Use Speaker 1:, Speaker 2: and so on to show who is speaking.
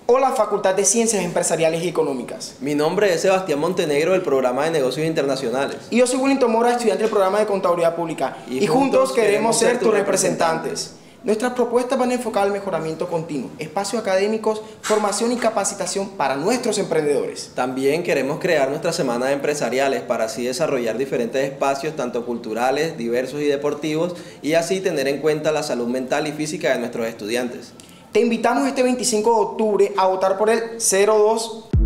Speaker 1: o la Facultad de Ciencias Empresariales y Económicas.
Speaker 2: Mi nombre es Sebastián Montenegro del programa de Negocios Internacionales.
Speaker 1: Y yo soy Wellington Mora, estudiante del programa de Contaduría Pública. Y juntos queremos ser tus representantes. Nuestras propuestas van a enfocar al mejoramiento continuo, espacios académicos, formación y capacitación para nuestros emprendedores.
Speaker 2: También queremos crear nuestras semanas empresariales para así desarrollar diferentes espacios, tanto culturales, diversos y deportivos, y así tener en cuenta la salud mental y física de nuestros estudiantes.
Speaker 1: Te invitamos este 25 de octubre a votar por el 02